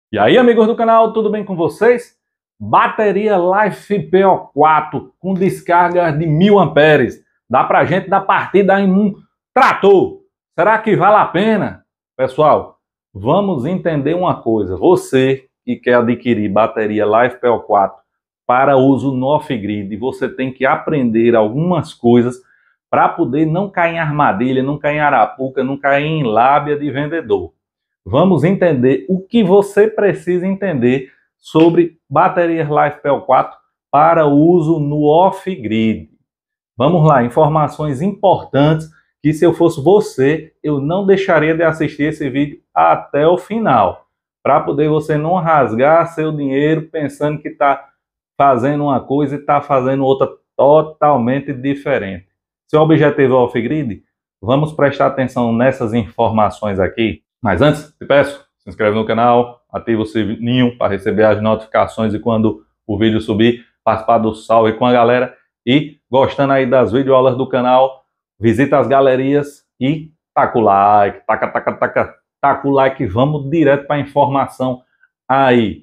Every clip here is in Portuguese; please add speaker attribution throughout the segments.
Speaker 1: E aí, amigos do canal, tudo bem com vocês? Bateria Life PO4 com descarga de 1000 amperes. Dá pra gente dar partida em um trator. Será que vale a pena? Pessoal, vamos entender uma coisa. Você que quer adquirir bateria Life PO4 para uso no off-grid, você tem que aprender algumas coisas para poder não cair em armadilha, não cair em arapuca, não cair em lábia de vendedor. Vamos entender o que você precisa entender sobre baterias Life PO4 para uso no off-grid. Vamos lá, informações importantes que, se eu fosse você, eu não deixaria de assistir esse vídeo até o final, para poder você não rasgar seu dinheiro pensando que está fazendo uma coisa e está fazendo outra totalmente diferente. Seu objetivo é off-grid? Vamos prestar atenção nessas informações aqui. Mas antes, te peço, se inscreve no canal, ativa o sininho para receber as notificações e quando o vídeo subir, participar do salve com a galera. E gostando aí das videoaulas do canal, visita as galerias e taca o like, taca o like, vamos direto para a informação aí.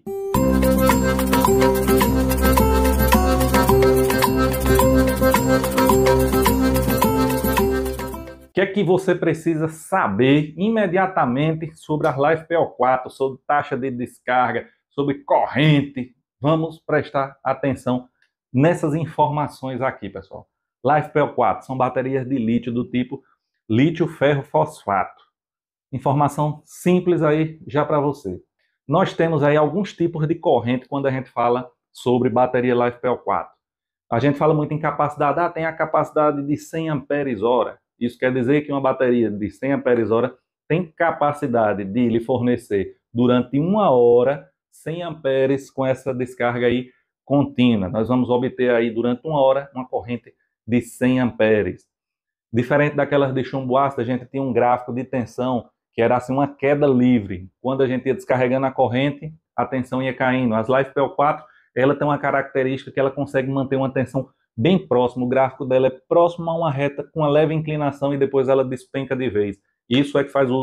Speaker 1: O que é que você precisa saber imediatamente sobre as Life PO4, sobre taxa de descarga, sobre corrente? Vamos prestar atenção nessas informações aqui, pessoal. Life PO4 são baterias de lítio do tipo lítio-ferro-fosfato. Informação simples aí já para você. Nós temos aí alguns tipos de corrente quando a gente fala sobre bateria Life PO4. A gente fala muito em capacidade, tem a capacidade de 100 amperes-hora. Isso quer dizer que uma bateria de 100 amperes-hora tem capacidade de lhe fornecer durante uma hora 100 amperes com essa descarga aí contínua. Nós vamos obter aí durante uma hora uma corrente de 100 amperes. Diferente daquelas de chumbo ácido, a gente tinha um gráfico de tensão que era assim uma queda livre. Quando a gente ia descarregando a corrente, a tensão ia caindo. As Life PO4, ela tem uma característica que ela consegue manter uma tensão bem próxima. O gráfico dela é próximo a uma reta com uma leve inclinação e depois ela despenca de vez. Isso é que faz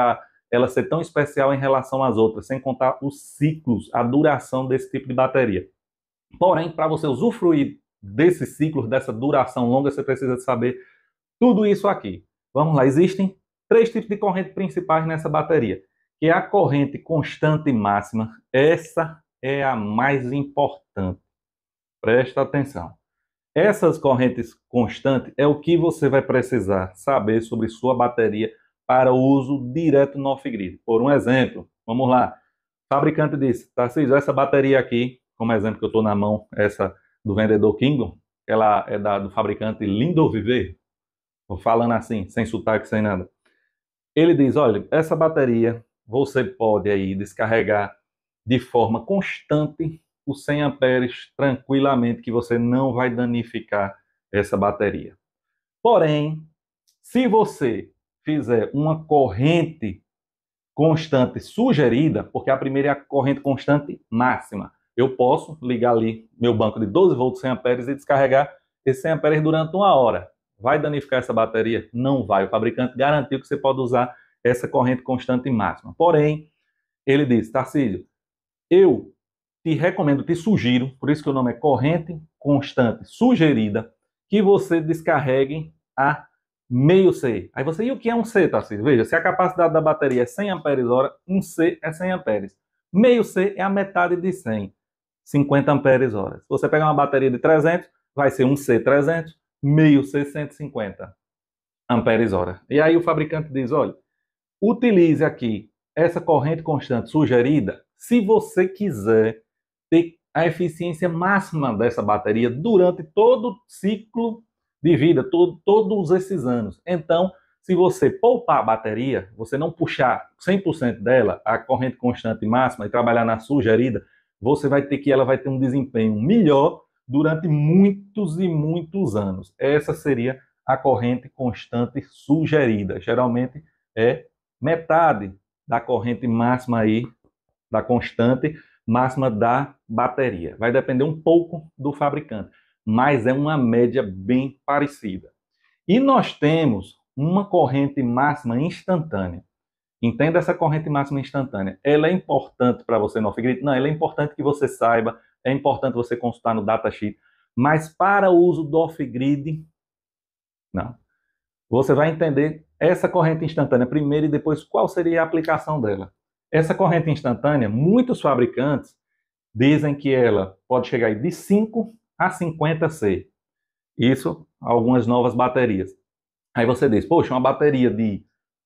Speaker 1: ela ser tão especial em relação às outras, sem contar os ciclos, a duração desse tipo de bateria. Porém, para você usufruir desses ciclos, dessa duração longa, você precisa saber tudo isso aqui. Vamos lá, existem 3 tipos de corrente principais nessa bateria, que é a corrente constante máxima. Essa é a mais importante. Presta atenção. Essas correntes constantes é o que você vai precisar saber sobre sua bateria para uso direto no off-grid. Por um exemplo, vamos lá. O fabricante disse, Tarcísio, essa bateria aqui, como exemplo que eu estou na mão, essa do vendedor Kingdom, ela é do fabricante Lindo Viver. Estou falando assim, sem sotaque, sem nada. Ele diz, olha, essa bateria você pode aí descarregar de forma constante os 100 amperes tranquilamente, que você não vai danificar essa bateria. Porém, se você fizer uma corrente constante sugerida, porque a primeira é a corrente constante máxima, eu posso ligar ali meu banco de 12 volts 100 amperes e descarregar esses 100 amperes durante uma hora. Vai danificar essa bateria? Não vai. O fabricante garantiu que você pode usar essa corrente constante máxima. Porém, ele disse, Tarcísio, eu te recomendo, te sugiro, por isso que o nome é corrente constante sugerida, que você descarregue a meio C. Aí você, e o que é um C, Tarcísio? Veja, se a capacidade da bateria é 100 amperes-hora, um C é 100 amperes. Meio C é a metade de 100, 50 amperes-hora. Se você pegar uma bateria de 300, vai ser um C 300, meio C 150 amperes-hora. E aí o fabricante diz, olha, utilize aqui essa corrente constante sugerida se você quiser ter a eficiência máxima dessa bateria durante todo o ciclo de vida, todos esses anos. Então, se você poupar a bateria, você não puxar 100% dela, a corrente constante máxima, e trabalhar na sugerida, você vai ter ela vai ter um desempenho melhor durante muitos e muitos anos. Essa seria a corrente constante sugerida. Geralmente é metade da corrente máxima aí, da constante máxima da bateria. Vai depender um pouco do fabricante, mas é uma média bem parecida. E nós temos uma corrente máxima instantânea. Entenda essa corrente máxima instantânea. Ela é importante para você no off-grid? Não, ela é importante que você saiba, é importante você consultar no datasheet, mas para o uso do off-grid, não. Você vai entender essa corrente instantânea primeiro e depois qual seria a aplicação dela. Essa corrente instantânea, muitos fabricantes dizem que ela pode chegar de 5 a 50 C. Isso, algumas novas baterias. Aí você diz, poxa, uma bateria de,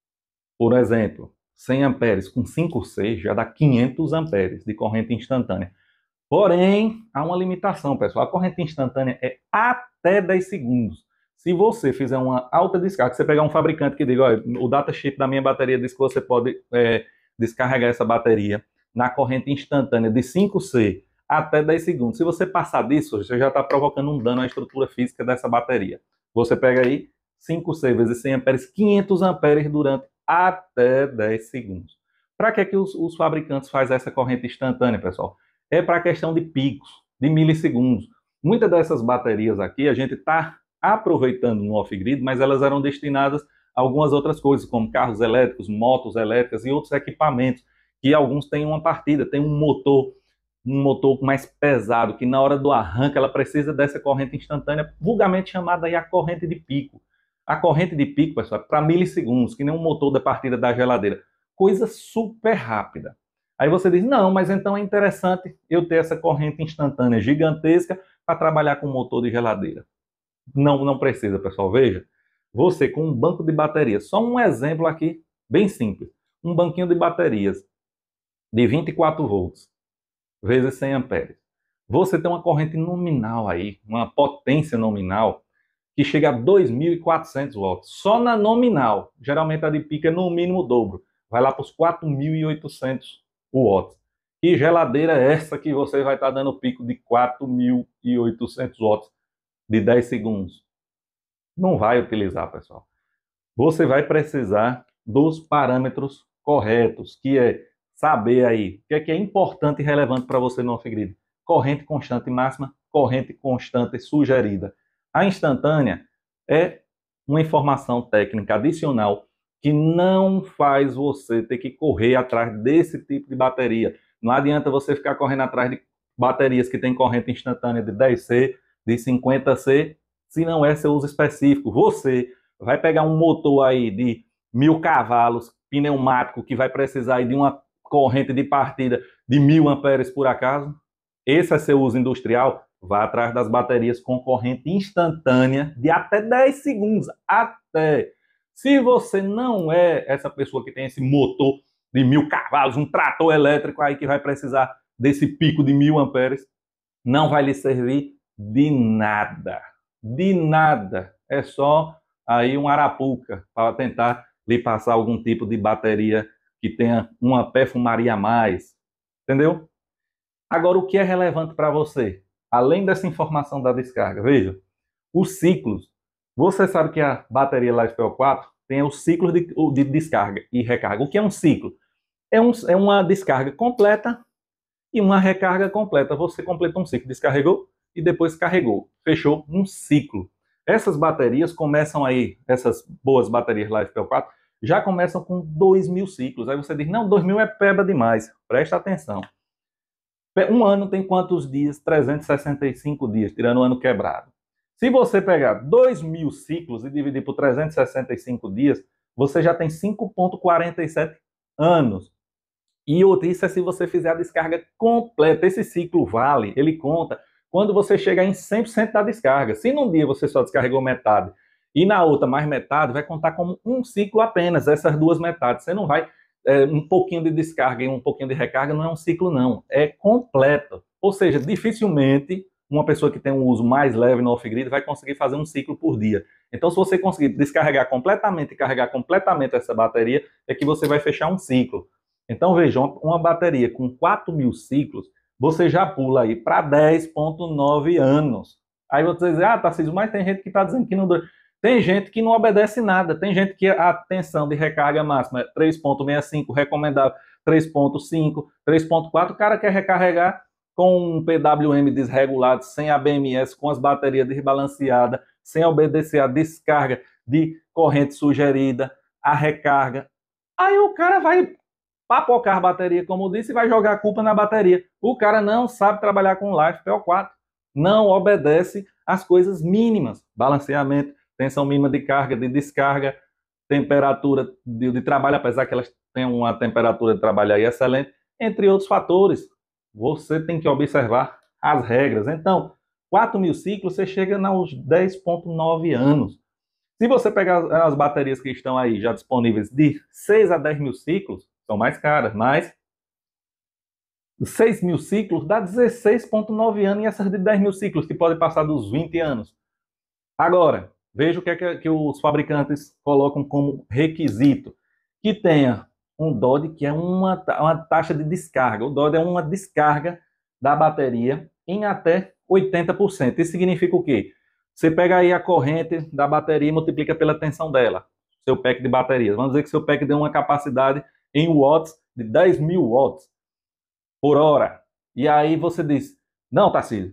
Speaker 1: por exemplo, 100 amperes com 5C já dá 500 amperes de corrente instantânea. Porém, há uma limitação, pessoal. A corrente instantânea é até 10 segundos. Se você fizer uma alta descarga, você pegar um fabricante que diga, olha, o datasheet da minha bateria diz que você pode descarregar essa bateria na corrente instantânea de 5C até 10 segundos. Se você passar disso, você já está provocando um dano à estrutura física dessa bateria. Você pega aí 5C vezes 100 amperes, 500 amperes durante até 10 segundos. Para que os fabricantes fazem essa corrente instantânea, pessoal? É para a questão de picos, de milissegundos. Muitas dessas baterias aqui a gente está aproveitando no off-grid, mas elas eram destinadas a algumas outras coisas, como carros elétricos, motos elétricas e outros equipamentos, que alguns têm uma partida, tem um motor mais pesado, que na hora do arranque ela precisa dessa corrente instantânea, vulgarmente chamada aí a corrente de pico. A corrente de pico, pessoal, é para milissegundos, que nem um motor da partida da geladeira. Coisa super rápida. Aí você diz, não, mas então é interessante eu ter essa corrente instantânea gigantesca para trabalhar com motor de geladeira. Não, não precisa, pessoal. Veja, você com um banco de baterias, só um exemplo aqui, bem simples. Um banquinho de baterias de 24 volts vezes 100 amperes. Você tem uma corrente nominal aí, uma potência nominal, que chega a 2.400 watts. Só na nominal. Geralmente a de pico é no mínimo o dobro. Vai lá para os 4.800 watts. E geladeira é essa que você vai estar dando pico de 4.800 watts de 10 segundos? Não vai utilizar, pessoal. Você vai precisar dos parâmetros corretos, que é saber aí o que é importante e relevante para você no off-grid. Corrente constante máxima, corrente constante sugerida. A instantânea é uma informação técnica adicional que não faz você ter que correr atrás desse tipo de bateria. Não adianta você ficar correndo atrás de baterias que têm corrente instantânea de 10C, de 50C, se não é seu uso específico. Você vai pegar um motor aí de 1.000 cavalos, pneumático, que vai precisar aí de uma corrente de partida de 1.000 amperes por acaso? Esse é seu uso industrial? Vá atrás das baterias com corrente instantânea de até 10 segundos. Até. Se você não é essa pessoa que tem esse motor de 1.000 cavalos, um trator elétrico aí que vai precisar desse pico de 1.000 amperes, não vai lhe servir de nada. De nada. É só aí um arapuca para tentar lhe passar algum tipo de bateria que tenha uma perfumaria a mais. Entendeu? Agora, o que é relevante para você? Além dessa informação da descarga, veja, os ciclos. Você sabe que a bateria LiFePO4 tem os ciclos de descarga e recarga. O que é um ciclo? É uma descarga completa e uma recarga completa. Você completou um ciclo, descarregou e depois carregou. Fechou um ciclo. Essas baterias começam aí, essas boas baterias LiFePO4, já começam com 2.000 ciclos. Aí você diz, não, 2.000 é peba demais. Presta atenção. Um ano tem quantos dias? 365 dias, tirando o ano quebrado. Se você pegar 2.000 ciclos e dividir por 365 dias, você já tem 5,47 anos. E isso é se você fizer a descarga completa. Esse ciclo vale, ele conta quando você chegar em 100% da descarga. Se num dia você só descarregou metade e na outra mais metade, vai contar como um ciclo apenas, essas duas metades. Você não vai... um pouquinho de descarga e um pouquinho de recarga não é um ciclo, não. É completo. Ou seja, dificilmente uma pessoa que tem um uso mais leve no off-grid vai conseguir fazer um ciclo por dia. Então, se você conseguir descarregar completamente e carregar completamente essa bateria, é que você vai fechar um ciclo. Então, veja, uma bateria com 4.000 ciclos, você já pula aí para 10,9 anos. Aí você diz, Tarcísio, mas tem gente que está dizendo que não... Tem gente que não obedece nada. Tem gente que a tensão de recarga máxima é 3,65, recomendável 3,5, 3,4. O cara quer recarregar com um PWM desregulado, sem ABMS, com as baterias desbalanceadas, sem obedecer a descarga de corrente sugerida, a recarga. Aí o cara vai papocar a bateria, como eu disse, e vai jogar a culpa na bateria. O cara não sabe trabalhar com LiFePO4, não obedece às coisas mínimas, balanceamento, tensão mínima de carga, de descarga, temperatura de trabalho, apesar que elas têm uma temperatura de trabalho aí excelente, entre outros fatores. Você tem que observar as regras. Então, 4.000 ciclos, você chega aos 10,9 anos. Se você pegar as baterias que estão aí já disponíveis de 6 a 10.000 ciclos, são mais caras, mas 6.000 ciclos dá 16,9 anos, e essas de 10.000 ciclos que podem passar dos 20 anos. Agora, veja o que é que os fabricantes colocam como requisito: que tenha um DOD, que é uma taxa de descarga. O DOD é uma descarga da bateria em até 80%. Isso significa o quê? Você pega aí a corrente da bateria e multiplica pela tensão dela, seu pack de baterias. Vamos dizer que seu pack deu uma capacidade em watts de 10.000 watts por hora. E aí você diz, não, Tarcísio,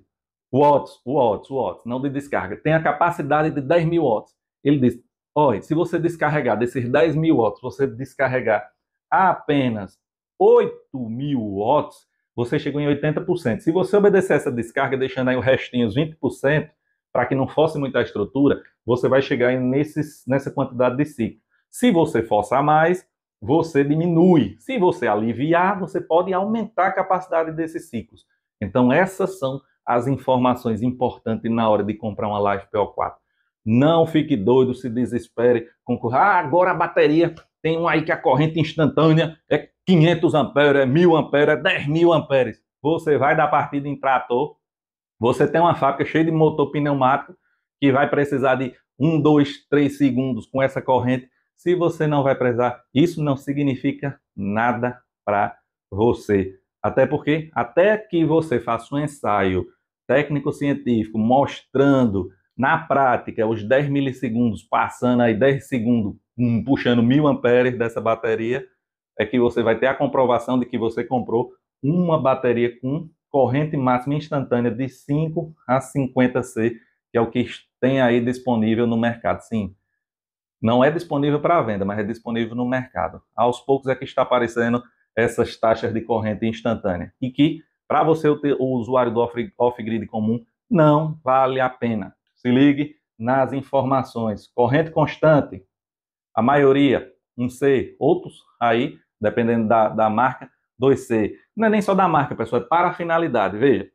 Speaker 1: watts, não de descarga. Tem a capacidade de 10.000 watts. Ele diz, olha, se você descarregar desses 10.000 watts, você descarregar apenas 8.000 watts, você chegou em 80%. Se você obedecer essa descarga, deixando aí o restinho, os 20%, para que não fosse muita estrutura, você vai chegar nessa quantidade de ciclo. Se você forçar mais, você diminui. Se você aliviar, você pode aumentar a capacidade desses ciclos. Então, essas são as informações importantes na hora de comprar uma LiFePO4. Não fique doido, se desespere com agora a bateria tem um aí que a corrente instantânea é 500 amperes, é 1.000 amperes, é 10.000 amperes. Você vai dar partida em trator, você tem uma fábrica cheia de motor pneumático que vai precisar de 1, 2, 3 segundos com essa corrente. Se você não vai precisar, isso não significa nada para você. Até porque, até que você faça um ensaio técnico-científico mostrando na prática os 10 milissegundos, passando aí 10 segundos, puxando 1.000 amperes dessa bateria, é que você vai ter a comprovação de que você comprou uma bateria com corrente máxima instantânea de 5 a 50 C, que é o que tem aí disponível no mercado. Sim, não é disponível para venda, mas é disponível no mercado. Aos poucos é que está aparecendo essas taxas de corrente instantânea. E que, para você, o usuário do off-grid comum, não vale a pena. Se ligue nas informações. Corrente constante, a maioria 1C, outros aí, dependendo da marca, 2C. Não é nem só da marca, pessoal, é para a finalidade. Veja,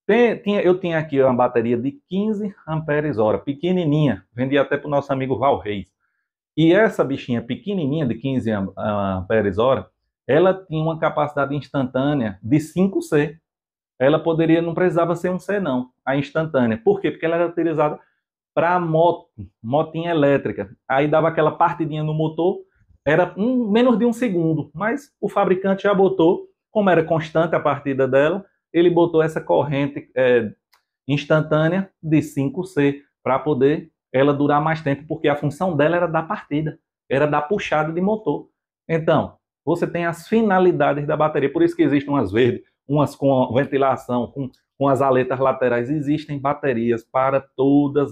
Speaker 1: eu tinha aqui uma bateria de 15 amperes-hora, pequenininha, vendi até para o nosso amigo Val Reis. E essa bichinha pequenininha de 15 amperes-hora, ela tinha uma capacidade instantânea de 5C. Ela poderia, não precisava ser 1C não, a instantânea. Por quê? Porque ela era utilizada para motinha elétrica. Aí dava aquela partidinha no motor, era menos de 1 segundo, mas o fabricante já botou, como era constante a partida dela, ele botou essa corrente instantânea de 5C para poder ela durar mais tempo, porque a função dela era da partida, era da puxada de motor. Então, você tem as finalidades da bateria, por isso que existem umas verdes, umas com ventilação, com as aletas laterais. Existem baterias para todas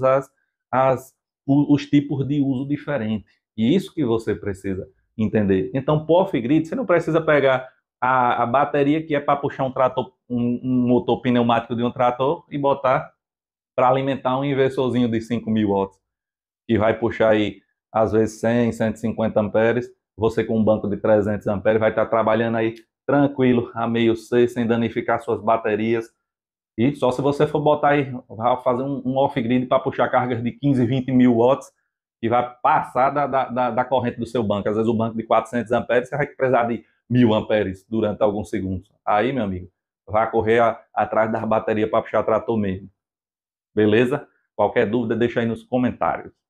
Speaker 1: os tipos de uso diferentes. E isso que você precisa entender. Então, para o off-grid, você não precisa pegar a bateria que é para puxar um motor pneumático de um trator e botar para alimentar um inversorzinho de 5.000 watts, que vai puxar aí, às vezes, 100, 150 amperes. Você com um banco de 300 amperes vai estar trabalhando aí tranquilo, a meio C, sem danificar suas baterias. E só se você for botar aí, vai fazer um off-grid para puxar cargas de 15, 20 mil watts, que vai passar da corrente do seu banco. Às vezes o banco de 400 amperes, você vai precisar de 1.000 amperes durante alguns segundos. Aí, meu amigo, vai correr atrás das baterias para puxar trator mesmo. Beleza? Qualquer dúvida, deixa aí nos comentários.